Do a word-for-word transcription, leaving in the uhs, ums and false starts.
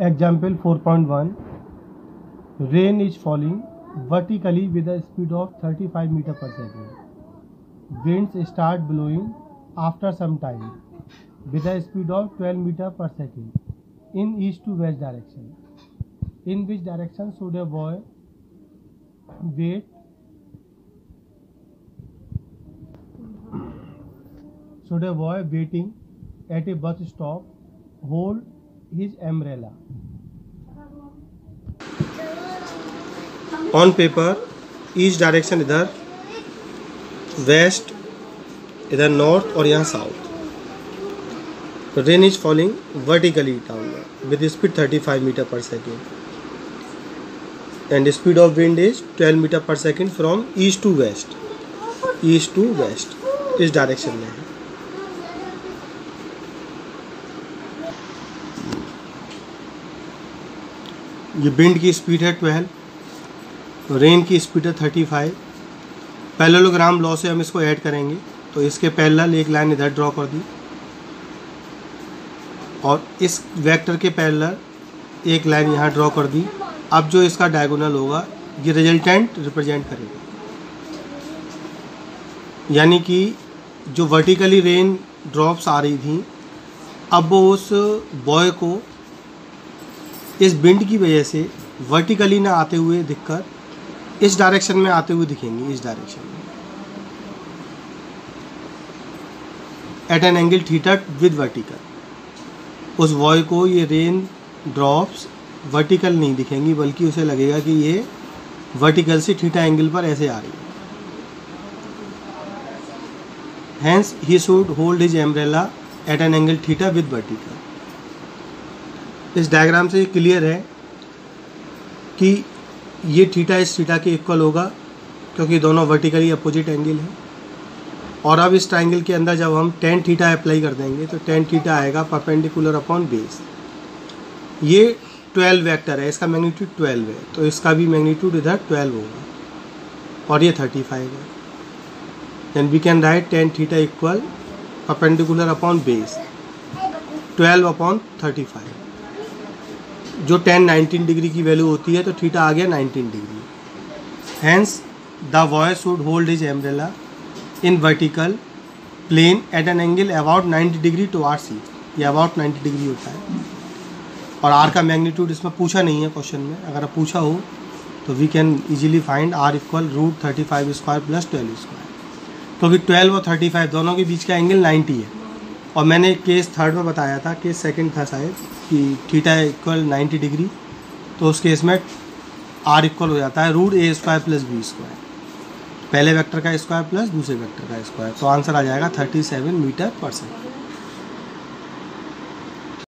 Example four point one. Rain is falling vertically with a speed of thirty-five meter per second. Winds start blowing after some time with a speed of twelve meter per second in east to west direction. In which direction should a boy wait? Should a boy waiting at a bus stop hold his umbrella? On paper east direction इधर, west इधर, north और यहाँ south. Rain is falling vertically down with speed thirty five metre per second and speed of wind is twelve metre per second from east to west. East to west इस direction में है. ये wind की speed है twelve, rain की speed है thirty five. Parallelogram law से हम इसको ऐड करेंगे तो इसके पैरेलल एक लाइन इधर ड्रॉ कर दी और इस वेक्टर के पैरेलल एक लाइन यहाँ ड्रॉ कर दी. अब जो इसका डायगोनल होगा ये रिजल्टेंट रिप्रेजेंट करेगा, यानी कि जो वर्टिकली रेन ड्रॉप्स आ रही थी अब वो उस बॉय को इस विंड की वजह से वर्टिकली ना आते हुए दिखकर इस डायरेक्शन में आते हुए दिखेंगी, इस डायरेक्शन में at an angle theta with vertical. उस बॉय को ये रेन ड्रॉप्स वर्टिकल नहीं दिखेंगी बल्कि उसे लगेगा कि ये वर्टिकल से थीटा एंगल पर ऐसे आ रही है. Hence he should hold his umbrella at an angle theta with vertical. इस डायग्राम से क्लियर है कि ये थीटा इस थीटा के इक्वल होगा क्योंकि दोनों वर्टिकली अपोजिट एंगल है. और अब इस ट्राइंगल के अंदर जब हम टेन थीटा अप्लाई कर देंगे तो टेन थीटा आएगा परपेंडिकुलर अपॉन बेस. ये ट्वेल्व वेक्टर है, इसका मैग्नीट्यूड ट्वेल्व है तो इसका भी मैग्नीट्यूड इधर ट्वेल्व होगा और ये थर्टी फाइव है. Then we can write tan theta equal perpendicular upon base twelve upon thirty five. जो टेन नाइनटीन डिग्री की वैल्यू होती है तो थीटा आ गया nineteen degree. Hence the boy should hold his umbrella in vertical plane at an angle about ninety degree to R C. ये about ninety degree होता है और आर का मैग्नीट्यूड इसमें पूछा नहीं है क्वेश्चन में. अगर पूछा हो तो we can easily find R equal root thirty five square plus twelve square, क्योंकि ट्वेल्व और थर्टी फाइव दोनों के बीच का एंगल नाइन्टी है. और मैंने केस थर्ड में बताया था, केस सेकंड था शायद, कि थीटा इक्वल नाइन्टी डिग्री, तो उस केस में आर इक्वल हो जाता है root A square plus B square. पहले वेक्टर का स्क्वायर प्लस दूसरे वेक्टर का स्क्वायर, तो आंसर आ जाएगा thirty seven metre per second.